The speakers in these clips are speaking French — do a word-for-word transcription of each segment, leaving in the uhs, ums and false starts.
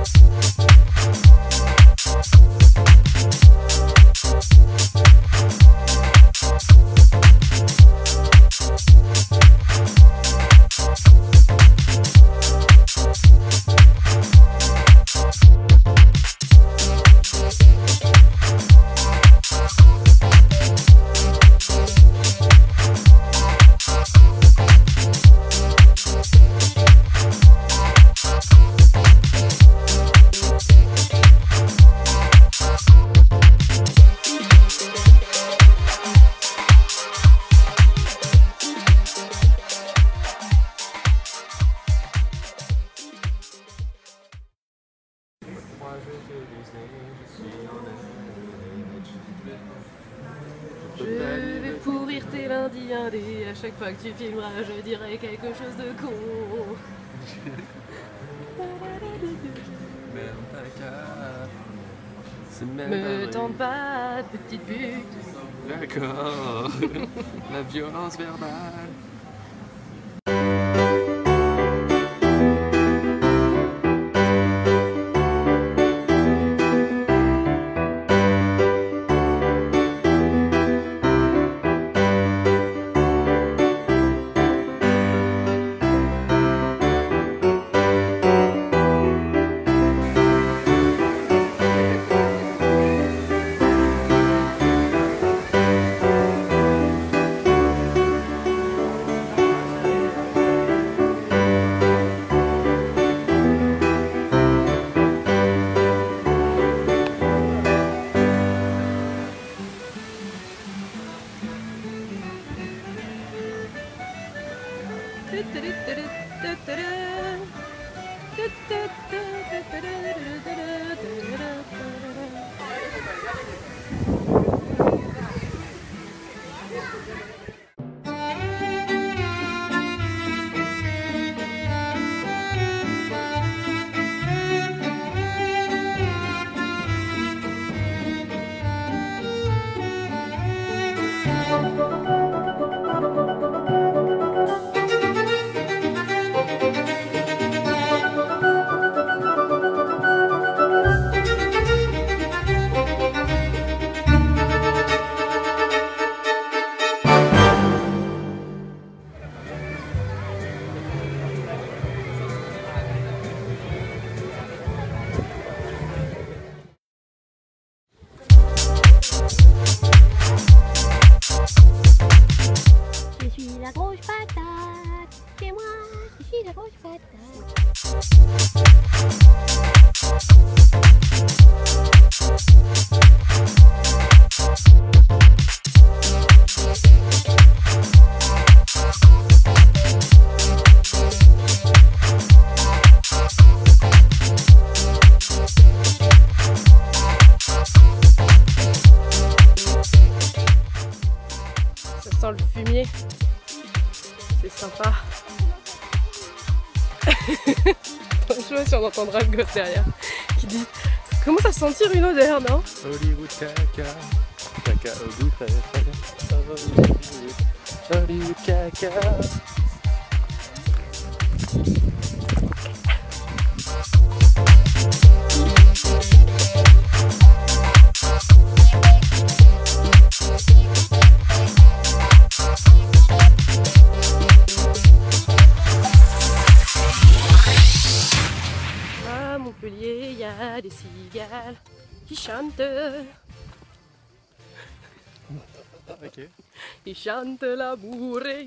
Je vais pourrir tes lundis indés, à chaque fois que tu filmeras, je dirai quelque chose de con. Me tente pas, petite pute. D'accord, la violence verbale. Le fumier, c'est sympa. Je sais pas si on entendra le gosse derrière qui dit commence à sentir une odeur, non? Hollywood caca, caca au goût très frais. Hollywood caca. Montpellier, il y a des cigales qui chantent. Ok. Ils chantent l'amour et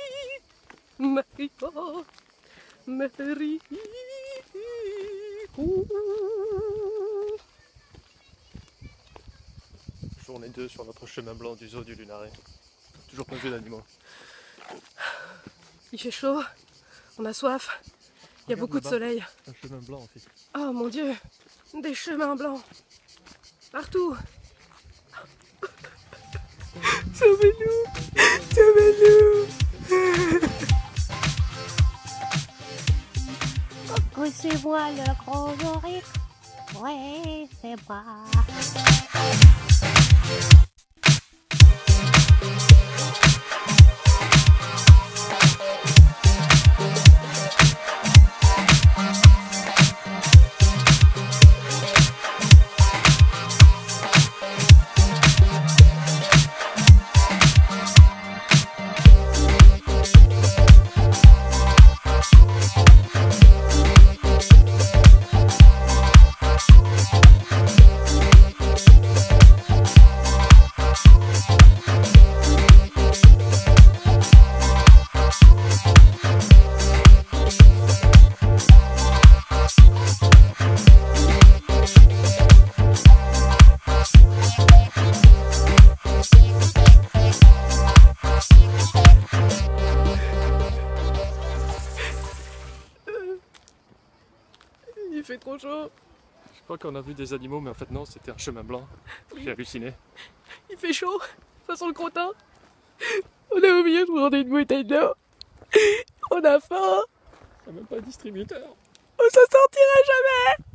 Mario, Mario. Journée deux sur notre chemin blanc du zoo du Lunaret. Toujours pas vu d'animaux. Il fait chaud, on a soif. Il y a beaucoup de soleil. Un chemin blanc aussi. Oh mon Dieu, des chemins blancs. Partout. Sauvez-nous, sauvez-nous. Coucou, c'est moi le gros oryx. Ouais, c'est moi. Il fait trop chaud. Je crois qu'on a vu des animaux, mais en fait non, c'était un chemin blanc. Oui. J'ai halluciné. Il fait chaud. Ça sent le crottin. On a oublié de prendre une bouteille d'eau. On a faim. Il n'y a même pas de distributeur. On s'en sortira jamais.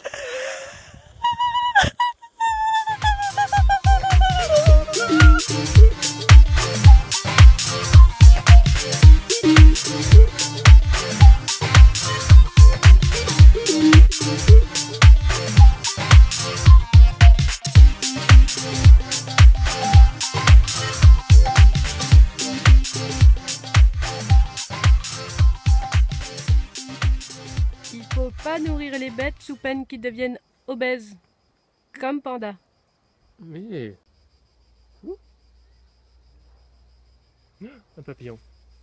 Il faut pas nourrir les bêtes sous peine qu'ils deviennent obèses, comme panda. Mais... Ouh. Un papillon.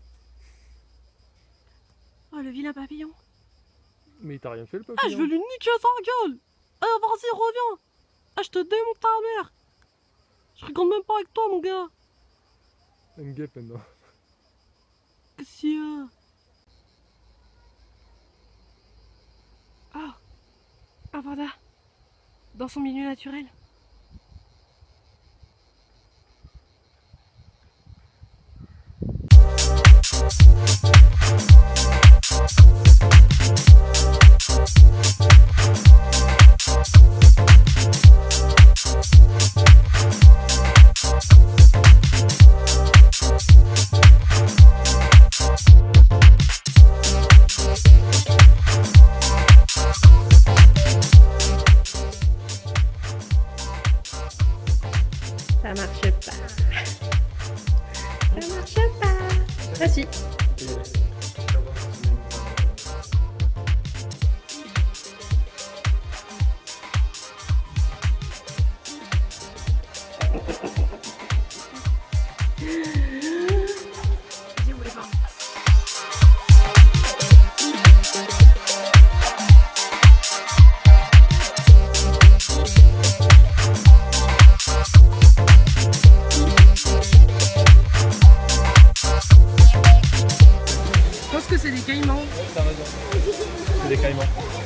Oh, le vilain papillon. Mais il t'a rien fait le Ah, papillon. je veux lui niquer sa gueule. Ah, vas-y, reviens. Ah, je te démonte ta mère. Je rigole même pas avec toi, mon gars. Un guêpe maintenant. Qu'est-ce qu'il y a? Ah, un panda. Dans son milieu naturel. Ça marche pas. Ça marche pas. Ah si. Vas-y, vous les voir. Je pense que c'est des caïmans. T'as raison. C'est des caïmans.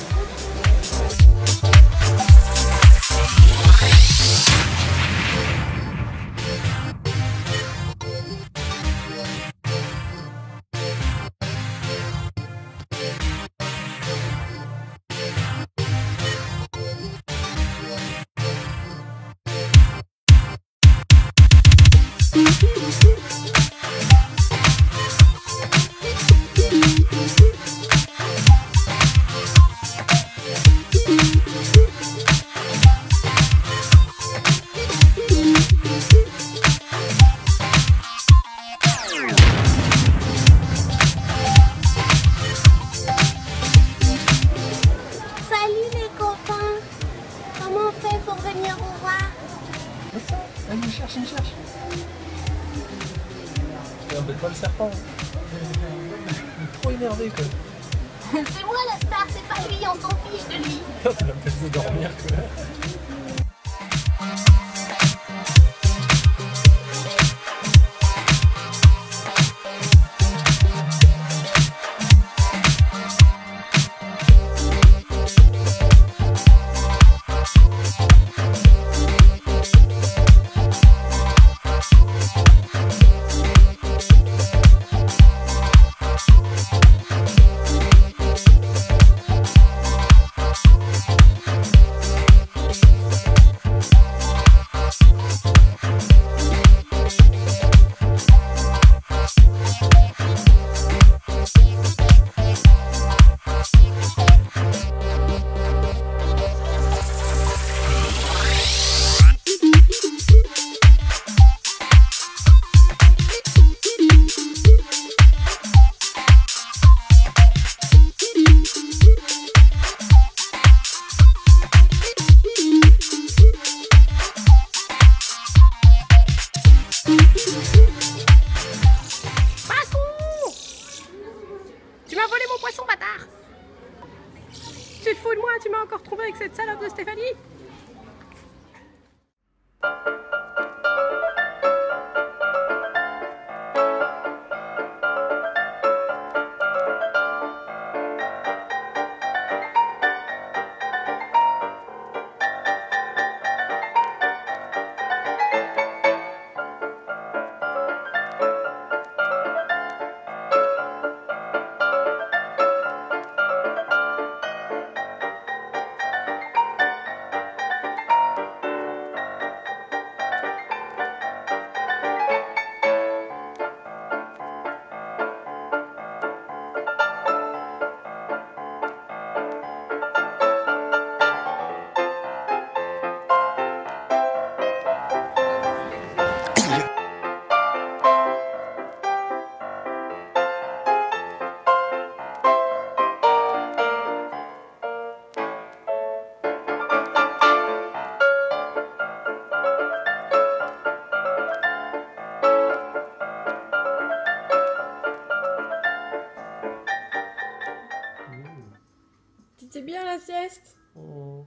Salut les copains. Comment on fait pour venir vous voir? Allez, il cherche, il cherche. Et embête pas le serpent. Trop énervé quoi. C'est moi la star, c'est pas lui, on s'en fiche de lui. Ça l'empêche de dormir quoi. Tu te fous de moi, tu m'as encore trouvé avec cette salope de Stéphanie? sieste. Oh.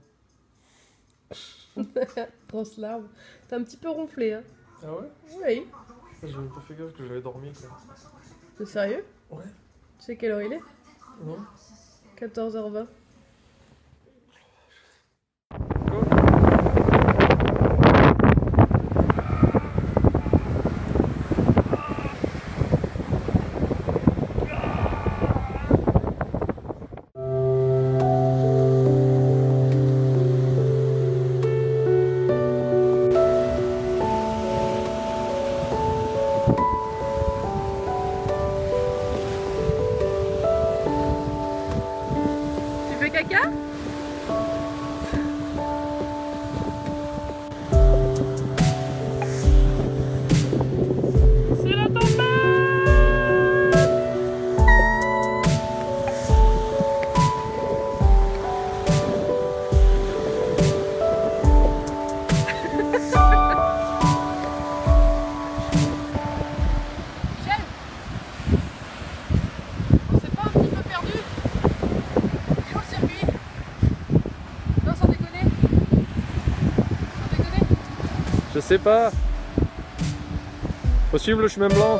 Grosse larme. T'as un petit peu ronflé, hein? Ah ouais? Oui. J'ai même pas fait gaffe que j'avais dormi quoi. T'es sérieux? Ouais. Tu sais quelle heure il est? Non? quatorze heures vingt. Tu fais caca? C'est la tempête! Michel? On s'est pas un petit peu perdu? Et où le circuit? Non, sans déconner. Sans déconner. Je sais pas. Faut suivre le chemin blanc.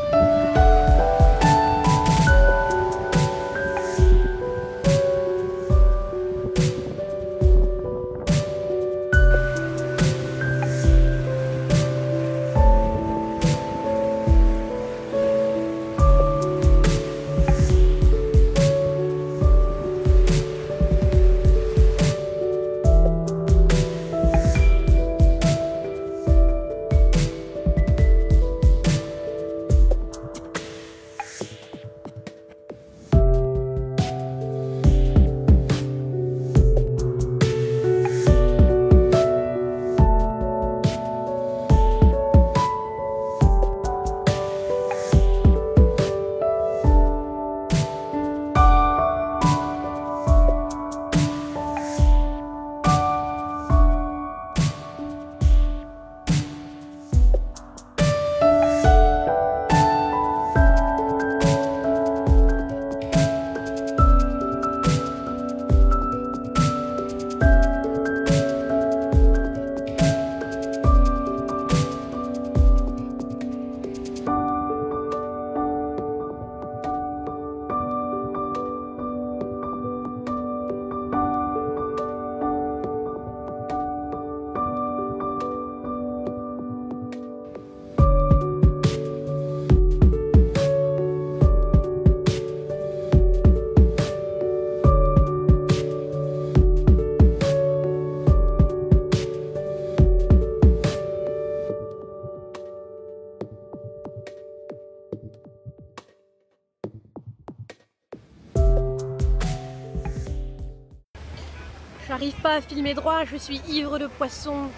J'arrive pas à filmer droit, je suis ivre de poisson.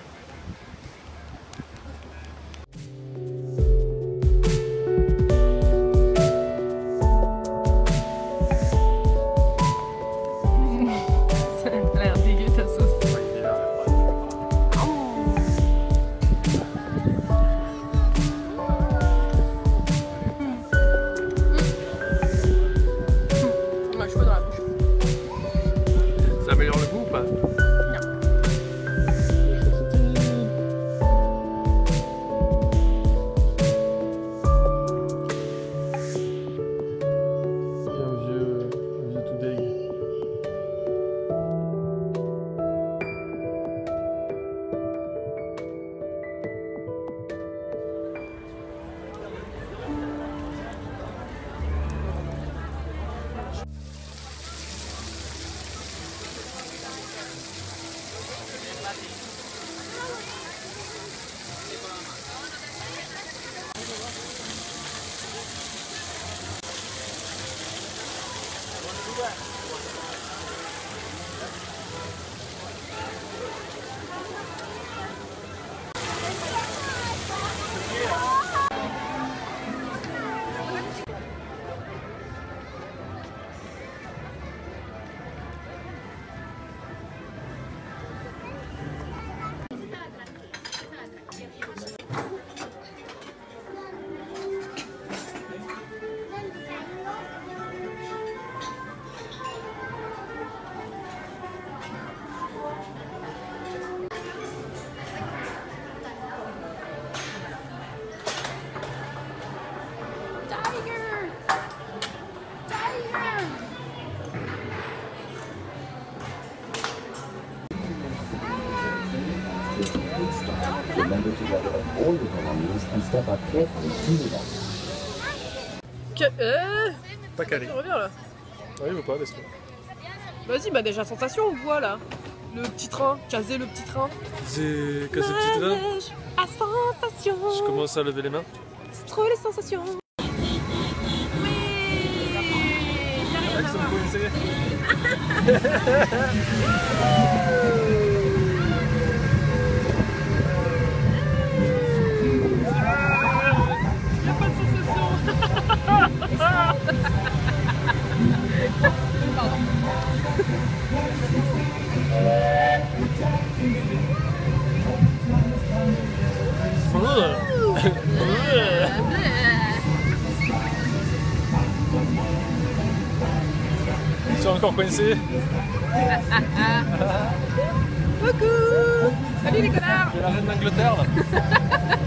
Ça a l'air dégueu ta sauce. Ouais, je suis dans la bouche. Ça améliore le goût ou pas? Un vieux, un vieux tout deg. Que... Euh... Pas calé. Tu reviens là. Oui ou pas, laisse-moi. Vas-y, bah déjà sensation, on voit là. Le petit train, caser le petit train. J'ai cassé le petit train. Manège à sensation. Je commence à lever les mains. C'est trop les sensations. Oui. Il y a rien à Alex, on voir. peut essayer. Il n'y a pas de sensation. Pardon. Ils sont encore coincés. Coucou. Salut les connards. C'est la reine d'Angleterre là.